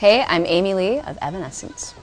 Hey, I'm Amy Lee of Evanescence.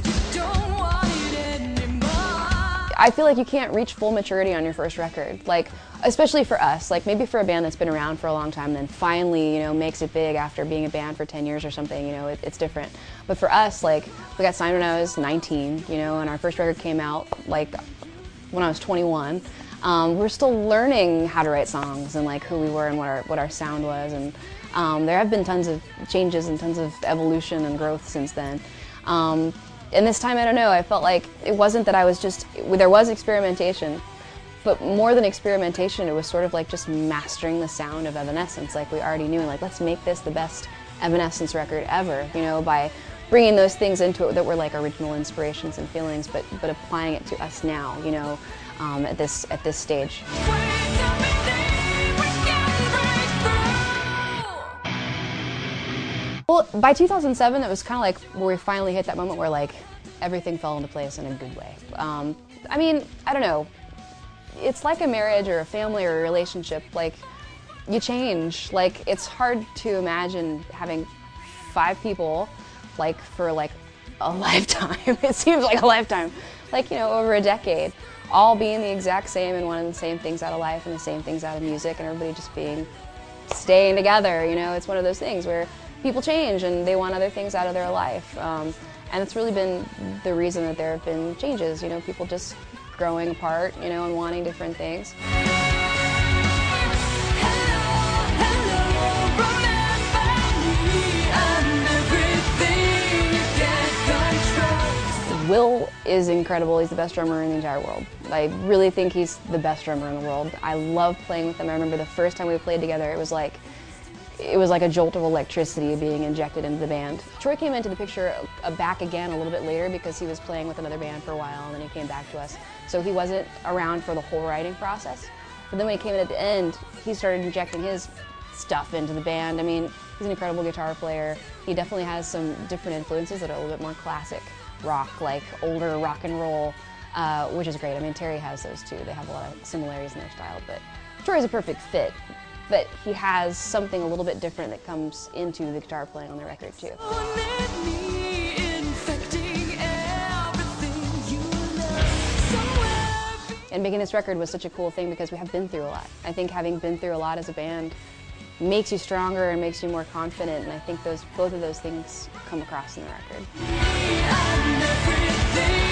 I feel like you can't reach full maturity on your first record, like, especially for us, like maybe for a band that's been around for a long time and then finally, makes it big after being a band for 10 years or something, it's different. But for us, like, we got signed when I was 19, and our first record came out, like, when I was 21. We're still learning how to write songs and, like, who we were and what our sound was, and there have been tons of changes and tons of evolution and growth since then. And this time, I don't know, I felt like it wasn't that I was just, there was experimentation, but more than experimentation, it was sort of like just mastering the sound of Evanescence, like we already knew, and like, let's make this the best Evanescence record ever, by bringing those things into it that were like original inspirations and feelings, but applying it to us now, at this stage. Well, by 2007, it was kind of like where we finally hit that moment where, like, everything fell into place in a good way. I mean, I don't know. It's like a marriage or a family or a relationship. Like, you change. Like, it's hard to imagine having 5 people, like, for, like, a lifetime. It seems like a lifetime. Like, over a decade. All being the exact same and wanting the same things out of life and the same things out of music, and everybody just staying together, It's one of those things where people change and they want other things out of their life. And it's really been the reason that there have been changes, people just growing apart, and wanting different things. Will is incredible. He's the best drummer in the entire world. I really think he's the best drummer in the world. I love playing with him. I remember the first time we played together, it was like a jolt of electricity being injected into the band. Troy came into the picture back again a little bit later because he was playing with another band for a while and then he came back to us. So he wasn't around for the whole writing process. But then when he came in at the end, he started injecting his stuff into the band. I mean, he's an incredible guitar player. He definitely has some different influences that are a little bit more classic rock, like older rock and roll, which is great. I mean, Terry has those too. They have a lot of similarities in their style, but Troy's a perfect fit. But he has something a little bit different that comes into the guitar playing on the record too. And making this record was such a cool thing because we have been through a lot. I think having been through a lot as a band makes you stronger and makes you more confident, and I think both of those things come across in the record.